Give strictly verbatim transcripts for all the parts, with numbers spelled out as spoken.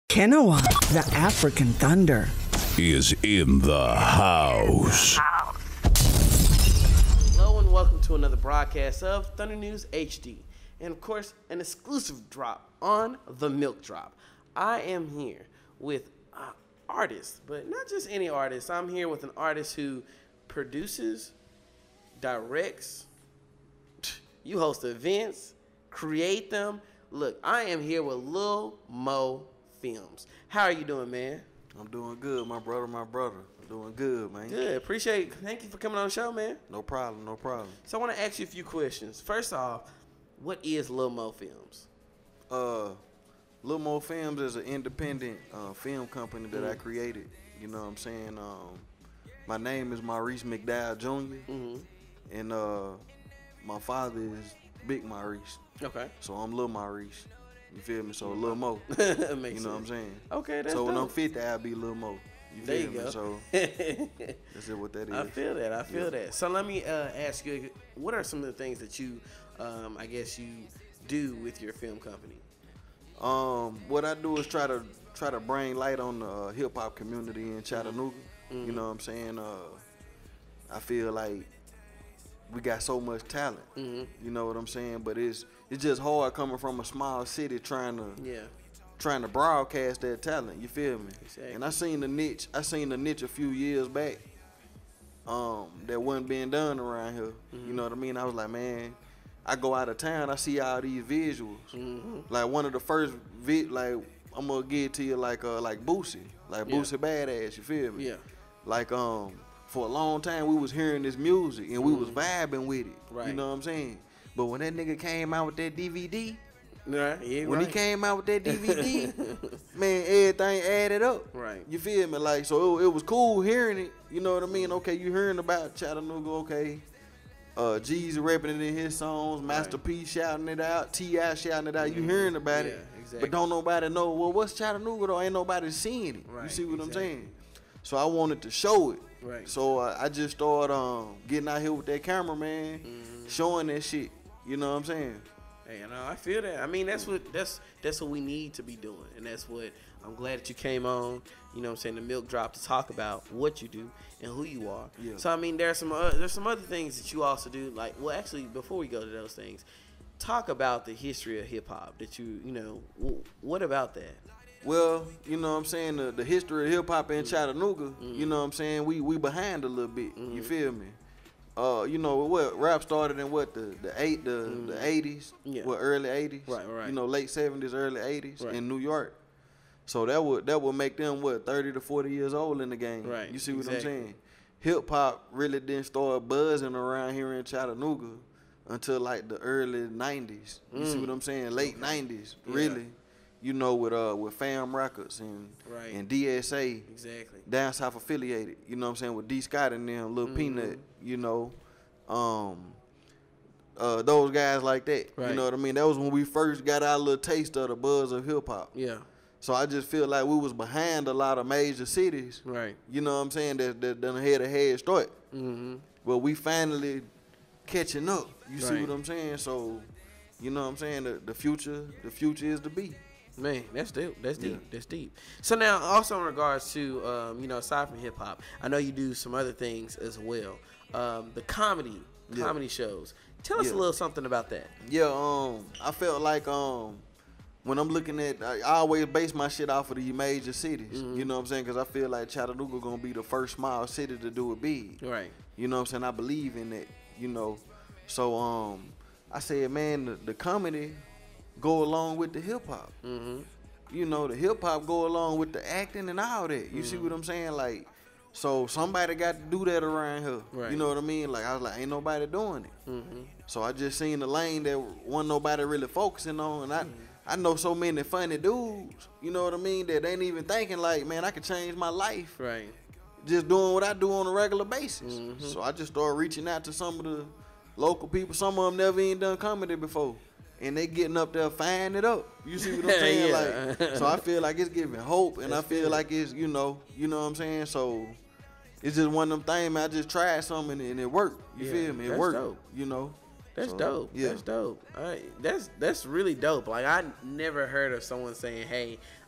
Kenowa, the African Thunder, is in the house. Hello and welcome to another broadcast of Thunder News H D. And of course, an exclusive drop on the Milk Drop. I am here with uh, artists, but not just any artist. I'm here with an artist who produces, directs, you host events, create them. Look, I am here with Lil Mo Films. How are you doing, man? I'm doing good, my brother, my brother. I'm doing good, man. Good. Appreciate it. Thank you for coming on the show, man. No problem, no problem. So I want to ask you a few questions. First off, what is Lil Mo Films? Uh, Lil Mo Films is an independent uh, film company that mm-hmm. I created. You know what I'm saying? Um, my name is Maurice McDowell Junior Mm-hmm. And uh, my father is Big Maurice. Okay. So I'm Lil Maurice. You feel me? So Lil Mo. you know sense. What I'm saying? Okay, that's So when dope. I'm fifty, I'll be Lil Mo. You there feel you me? go. So that's it. What that is. I feel that. I feel yeah. that. So let me uh, ask you, what are some of the things that you, um, I guess you do with your film company? Um, what I do is try to try to bring light on the uh, hip hop community in Chattanooga. Mm-hmm. You know what I'm saying? Uh, I feel like we got so much talent. Mm-hmm. You know what I'm saying? But it's it's just hard coming from a small city trying to yeah. trying to broadcast that talent. You feel me? Exactly. And I seen the niche. I seen the niche a few years back. Um, that wasn't being done around here. Mm-hmm. You know what I mean? I was like, man, I go out of town, I see all these visuals. Mm-hmm. Like one of the first vid, like I'm gonna give it to you like uh like Boosie, like yeah. Boosie Badass. You feel me? Yeah. Like um. For a long time, we was hearing this music and we was vibing with it. Right. You know what I'm saying? But when that nigga came out with that D V D, right. yeah, when right. he came out with that D V D, man, everything added up. Right. You feel me? Like, so it, it was cool hearing it. You know what I mean? Okay, you hearing about Chattanooga, okay. Uh, G's rapping it in his songs, Master right. P shouting it out, T I shouting it out. You hearing about yeah, it. Exactly. But don't nobody know, well, what's Chattanooga though? Ain't nobody seeing it. Right. You see what exactly. I'm saying? So I wanted to show it. Right. So uh, I just started um, getting out here with that camera, man, mm-hmm. showing that shit. You know what I'm saying? Hey, you know, I feel that. I mean, that's what that's that's what we need to be doing, and that's what I'm glad that you came on. You know what I'm saying? The Milk Drop to talk about what you do and who you are. Yeah. So I mean, there's some uh, there's some other things that you also do. Like, well, actually, before we go to those things, talk about the history of hip hop. That you you know, w- what about that? Well, you know what I'm saying, the, the history of hip hop in mm-hmm. Chattanooga, mm-hmm. you know what I'm saying, we we behind a little bit. Mm-hmm. You feel me? Uh, you know what? Rap started in what the the eight the mm-hmm. the eighties, yeah. what early eighties, right, right. You know, late seventies, early eighties right. in New York. So that would that would make them what thirty to forty years old in the game. Right. You see what exactly. I'm saying? Hip hop really didn't start buzzing around here in Chattanooga until like the early nineties. You mm. see what I'm saying? Late okay. nineties, yeah. really. You know, with uh with Fam Records and right. and D S A, exactly, down south affiliated. You know what I'm saying, with D Scott and them, Lil mm-hmm. Peanut. You know, um, uh, those guys like that. Right. You know what I mean? That was when we first got our little taste of the buzz of hip hop. Yeah. So I just feel like we was behind a lot of major cities. Right. You know what I'm saying? That that done had a head start. Mm-hmm. But we finally catching up. You right. see what I'm saying? So, you know what I'm saying? The, the future, the future is to be. Man, that's deep. That's deep. Yeah. That's deep. So now, also in regards to, um, you know, aside from hip hop, I know you do some other things as well. Um, the comedy, yeah. comedy shows. Tell us yeah. a little something about that. Yeah. Um, I felt like um, when I'm looking at, I always base my shit off of the major cities. Mm-hmm. You know what I'm saying? Because I feel like Chattanooga gonna be the first small city to do it big. Right. You know what I'm saying? I believe in that. You know, so um, I said, man, the, the comedy go along with the hip hop. Mm-hmm. You know, the hip hop go along with the acting and all that. You mm-hmm. see what I'm saying? Like, so somebody got to do that around here. Right. You know what I mean? Like, I was like, ain't nobody doing it. Mm-hmm. So I just seen the lane that wasn't nobody really focusing on. And I, mm-hmm. I know so many funny dudes, you know what I mean, that ain't even thinking like, man, I could change my life. Right. Just doing what I do on a regular basis. Mm-hmm. So I just started reaching out to some of the local people. Some of them never even done comedy before. And they getting up there firing it up. You see what I'm saying? yeah. Like, so I feel like it's giving hope, and That's I feel good. like it's, you know, you know what I'm saying? So it's just one of them things, man. I just tried something and it worked. You Yeah, feel me? It that's worked. dope. You know? That's So, dope. Yeah. That's dope. All right. That's that's really dope. Like, I never heard of someone saying, "Hey,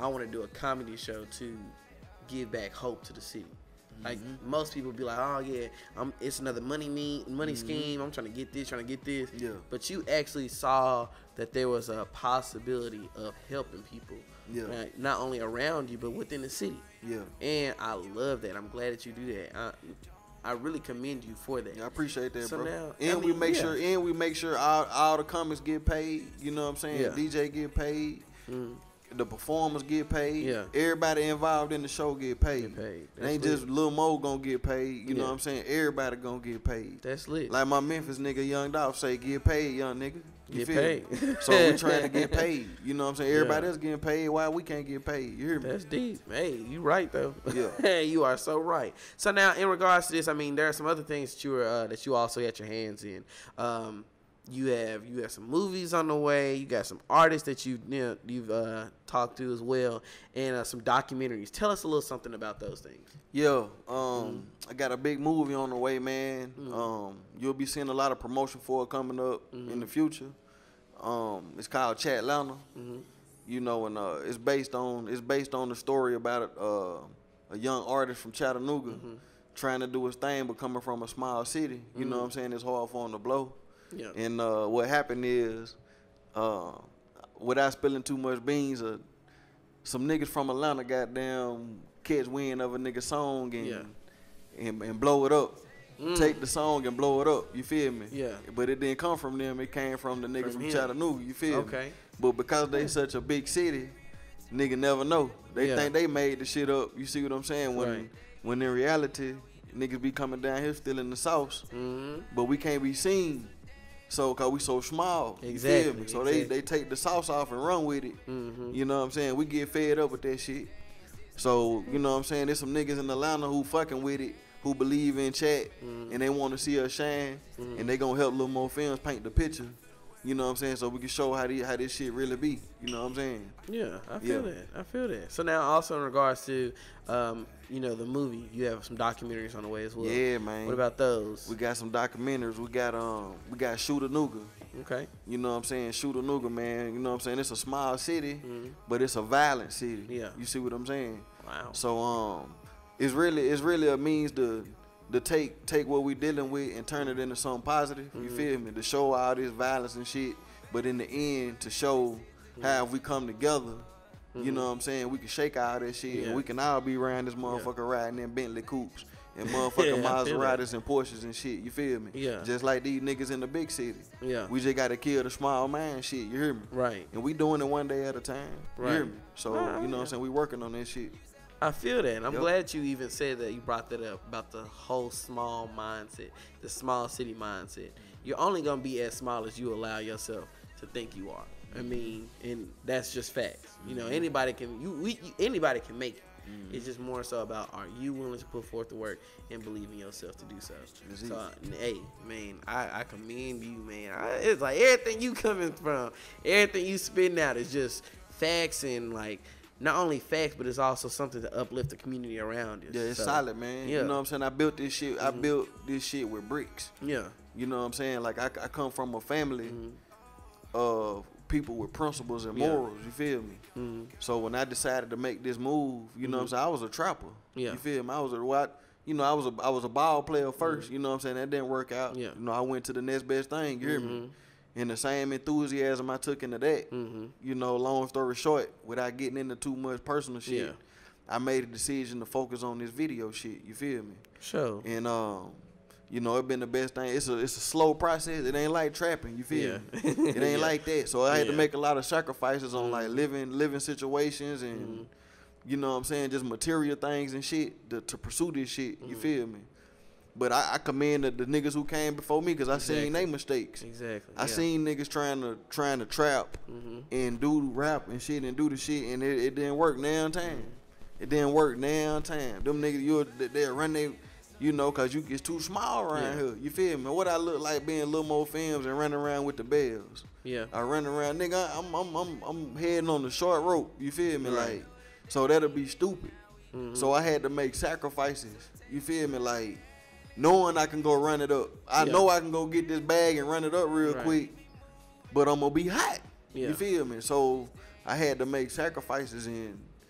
I want to do a comedy show to give back hope to the city. Like mm-hmm. most people be like, oh yeah, I'm, it's another money me money mm-hmm. scheme. I'm trying to get this, trying to get this. Yeah. But you actually saw that there was a possibility of helping people. Yeah. Right? Not only around you, but within the city. Yeah. And I love that. I'm glad that you do that. I, I really commend you for that. Yeah, I appreciate that, so bro. Now, and I mean, we make yeah. sure, and we make sure all, all the comics get paid. You know what I'm saying? Yeah. D J get paid. Mm. The performers get paid. Yeah. Everybody involved in the show get paid. Get paid. It ain't lit. just Lil Mo gonna get paid. You yeah. know what I'm saying? Everybody gonna get paid. That's lit. Like my Memphis nigga, Young Dolph, say, get paid, young nigga. You get feel paid. Me? So we trying to get paid. You know what I'm saying? Everybody yeah. else getting paid. Why we can't get paid? You hear me? That's deep. Hey, you right though. Yeah. Hey, you are so right. So now, in regards to this, I mean, there are some other things that you were uh, that you also had your hands in. Um, you have you have some movies on the way. You got some artists that you, you know, you've uh, talked to as well, and uh, some documentaries. Tell us a little something about those things. Yeah, um, mm. I got a big movie on the way, man. Mm. Um, you'll be seeing a lot of promotion for it coming up mm-hmm. in the future. Um, it's called Chat Atlanta. Mm-hmm. You know, and uh, it's based on it's based on the story about uh, a young artist from Chattanooga mm-hmm. trying to do his thing, but coming from a small city. You mm-hmm. know what I'm saying? It's hard for him to blow. Yeah. And uh, what happened is, uh, without spilling too much beans, uh, some niggas from Atlanta goddamn catch wind of a nigga song and, yeah. and and blow it up. Mm. Take the song and blow it up. You feel me? Yeah. But it didn't come from them. It came from the niggas from, from Chattanooga. You feel okay. me? But because they such a big city, nigga never know. They yeah. think they made the shit up. You see what I'm saying? When right. when in reality, niggas be coming down here still in the sauce. Mm-hmm. But we can't be seen. So, cause we so small, exactly. you feel me? So exactly. they, they take the sauce off and run with it. Mm-hmm. You know what I'm saying? We get fed up with that shit. So, you know what I'm saying? There's some niggas in Atlanta who fucking with it, who believe in chat, mm-hmm. and they want to see us shine, mm-hmm. and they gonna help Lil Mo Films paint the picture. You know what I'm saying? So we can show how the, how this shit really be. You know what I'm saying? Yeah, I feel yeah. that. I feel that. So now, also in regards to, um, you know, the movie, you have some documentaries on the way as well. Yeah, man. What about those? We got some documentaries. We got um, we got Chattanooga. Okay. You know what I'm saying? Chattanooga, man. You know what I'm saying? It's a small city, mm-hmm. but it's a violent city. Yeah. You see what I'm saying? Wow. So um, it's really it's really a means to. To take take what we dealing with and turn it into something positive, mm-hmm. you feel me? To show all this violence and shit, but in the end, to show mm-hmm. how if we come together, mm-hmm. you know what I'm saying, we can shake all that shit, yeah. and we can all be around this motherfucker yeah. riding in Bentley coupes and motherfucking yeah, Maseratis and Porsches and shit, you feel me? Yeah. Just like these niggas in the big city. Yeah. We just gotta kill the small man shit, you hear me? Right. And we doing it one day at a time, you right. hear me? So, right. you know what I'm saying, we working on that shit. I feel that, and I'm yep. glad you even said that. You brought that up about the whole small mindset, the small city mindset. You're only gonna be as small as you allow yourself to think you are. I mean, and that's just facts. You know, anybody can you, we, you anybody can make it. Mm-hmm. It's just more so about, are you willing to put forth the work and believe in yourself to do so. It's so, uh, hey, man, I, I commend you, man. I, it's like everything you coming from, everything you spitting out is just facts and like. Not only facts, but it's also something to uplift the community around you. Yeah, it's so, solid, man. Yeah. You know what I'm saying? I built this shit. Mm-hmm. I built this shit with bricks. Yeah. You know what I'm saying? Like I, I come from a family mm-hmm. of people with principles and morals. Yeah. You feel me? Mm-hmm. So when I decided to make this move, you know mm-hmm. what I'm saying? I was a trapper. Yeah. You feel me? I was a what? You know, I was a I was a ball player first. Mm-hmm. You know what I'm saying? That didn't work out. Yeah. You know, I went to the next best thing. You hear mm-hmm. me? And the same enthusiasm I took into that, mm-hmm. you know, long story short, without getting into too much personal shit, yeah. I made a decision to focus on this video shit. You feel me? Sure. And um, you know, it been the best thing. It's a it's a slow process. It ain't like trapping. You feel yeah. me? It ain't yeah. like that. So I had yeah. to make a lot of sacrifices on mm-hmm. like living living situations and mm-hmm. you know what I'm saying, just material things and shit to, to pursue this shit. Mm-hmm. You feel me? But I, I commend the, the niggas who came before me because I exactly. seen they mistakes. Exactly. I yeah. seen niggas trying to trying to trap mm-hmm. and do rap and shit and do the shit and it, it didn't work now in time. Mm-hmm. It didn't work now in time. Them niggas, you they'll run they, you know, cause you get too small around yeah. here. You feel me? What I look like being Lil Mo Films and running around with the bells. Yeah. I run around, nigga. I'm I'm I'm I'm heading on the short rope. You feel me? Right. Like, so that'll be stupid. Mm-hmm. So I had to make sacrifices. You feel me? Like. Knowing I can go run it up. I yeah. know I can go get this bag and run it up real right. quick, but I'm going to be hot. Yeah. You feel me? So I had to make sacrifices and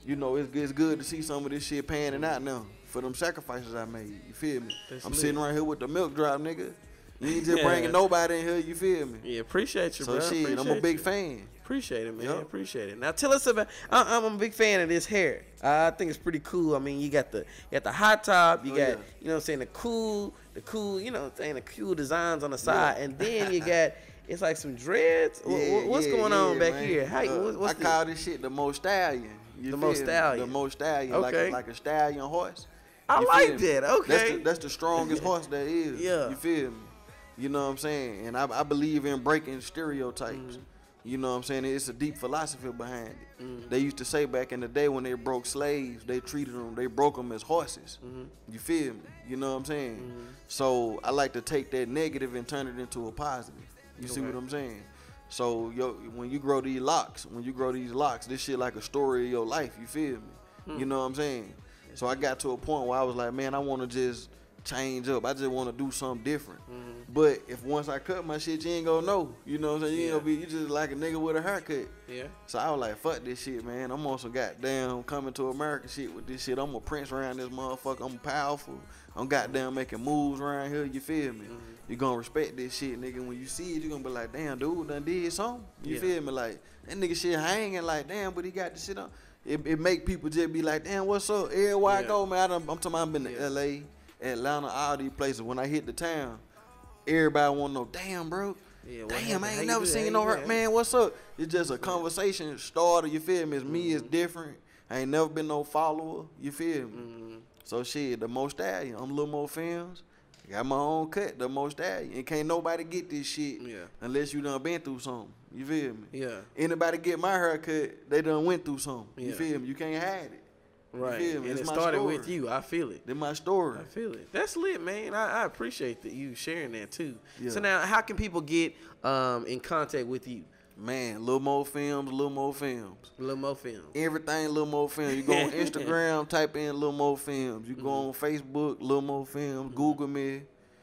you know, it's, it's good to see some of this shit panning out now for them sacrifices I made. You feel me? That's I'm lit. sitting right here with the milk drop, nigga. You ain't just bringing nobody in here, you feel me? Yeah, appreciate you, So bro. shit, Appreciate I'm a big you. fan. Appreciate it, man. Yep. Appreciate it. Now tell us about. I, I'm a big fan of this hair. Uh, I think it's pretty cool. I mean, you got the you got the hot top. You Oh, got yeah. you know what I'm saying the cool the cool you know what I'm saying the cool designs on the side, and then you got it's like some dreads. Wha- Yeah, wha- what's yeah, going yeah, on back man. here? How, Uh, what, what's I the, call this shit the Mo Stallion. You The feel Mo me? Stallion. The Mo Stallion, Okay. like a, like a stallion horse. I You like feel me? that. That's Okay. the, that's the strongest horse there is. Yeah. You feel me? You know what I'm saying? And I, I believe in breaking stereotypes. Mm-hmm. You know what I'm saying? It's a deep philosophy behind it. Mm-hmm. They used to say back in the day when they broke slaves, they treated them, they broke them as horses. Mm-hmm. You feel me? You know what I'm saying? So I like to take that negative and turn it into a positive. You see Okay. what I'm saying? So yo, when you grow these locks, when you grow these locks, this shit like a story of your life. You feel me? Hmm. You know what I'm saying? So I got to a point where I was like, man, I want to just change up. I just want to do something different. Mm-hmm. But if once I cut my shit, you ain't gonna know. You know what I'm saying? You Yeah. ain't gonna be, you just like a nigga with a haircut. Yeah. So I was like, fuck this shit, man. I'm on some goddamn coming to America shit with this shit. I'm a prince around this motherfucker. I'm powerful. I'm goddamn making moves around here. You feel me? Mm-hmm. You gonna respect this shit, nigga. When you see it, you gonna be like, damn, dude done did something. You Yeah. feel me? Like, that nigga shit hanging like, damn, but he got the shit on. It, it make people just be like, damn, what's up? Everywhere I Yeah. go, man, I done, I'm talking about I've been to Yeah. L A, Atlanta, all these places. When I hit the town, everybody wanna know, damn, bro. Yeah, what Damn, happened? I How ain't you never do that? seen How no you hurt, do man. What's up? It's just a conversation starter. You feel me? It's me. It's different. I ain't never been no follower. You feel me? Mm-hmm. So shit, the Mo Stallion. I'm Lil Mo Films. Got my own cut, the Mo Stallion. And can't nobody get this shit Yeah. unless you done been through something. You feel me? Yeah. Anybody get my haircut, they done went through something. You Yeah. feel me? You can't hide it. Right. feel me? And It's it my started story. with you. I feel it. Then my story. I feel it. That's lit, man. I, I appreciate that you sharing that too. Yeah. So now, how can people get um, in contact with you? Man, Lil Mo Films, Lil Mo Films. Lil Mo Film. Everything Lil Mo Films. You go on Instagram, type in Lil Mo Films. You go on Facebook, Lil Mo Films. Google me,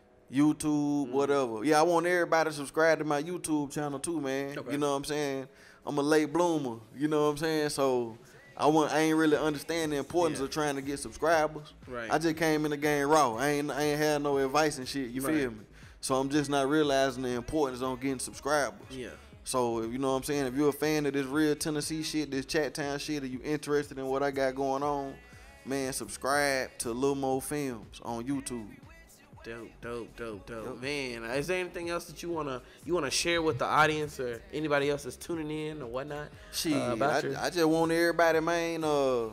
YouTube, whatever. Yeah, I want everybody to subscribe to my YouTube channel too, man. Okay. You know what I'm saying? I'm a late bloomer. You know what I'm saying? So I want. I ain't really understand the importance Yeah. of trying to get subscribers. Right. I just came in the game raw. I ain't. I ain't had no advice and shit. You Right. feel me? So I'm just not realizing the importance on getting subscribers. Yeah. So, if you know what I'm saying, if you're a fan of this real Tennessee shit, this Chat Town shit, or you interested in what I got going on, man, subscribe to Lil Mo Films on YouTube. Dope, dope, dope, dope. Yep. Man, is there anything else that you wanna you wanna share with the audience or anybody else that's tuning in or whatnot? Shit, uh, about I, your- I just want everybody, man, uh,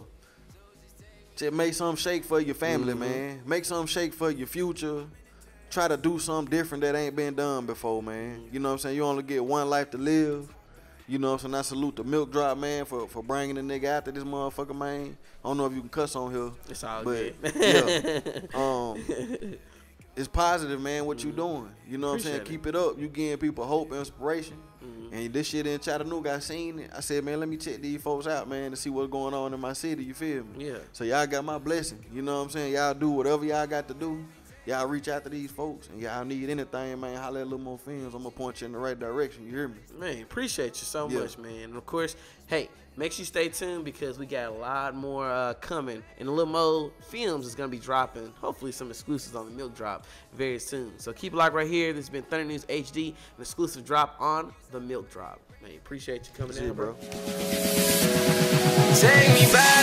just make something shake for your family, Mhm. man. Make something shake for your future. Try to do something different that ain't been done before, man. You know what I'm saying? You only get one life to live. You know what I'm saying? I salute the Milk Drop, man, for, for bringing the nigga out to this motherfucker, man. I don't know if you can cuss on here. It's all but, good. yeah. Um, it's positive, man, what you doing. You know what I'm saying? Appreciate it. Keep it up. You giving people hope and inspiration. Mhm. And this shit in Chattanooga, I seen it. I said, man, let me check these folks out, man, to see what's going on in my city. You feel me? Yeah. So y'all got my blessing. You know what I'm saying? Y'all do whatever y'all got to do. Y'all reach out to these folks, and y'all need anything, man, holla at Lil Mo Films. I'm going to point you in the right direction. You hear me? Man, appreciate you so Yeah. much, man. And of course, hey, make sure you stay tuned because we got a lot more uh, coming. And Lil Mo Films is going to be dropping, hopefully, some exclusives on the Milk Drop very soon. So keep it locked right here. This has been Thunder News H D, an exclusive drop on the Milk Drop. Man, appreciate you coming That's in, it, bro. Take me back.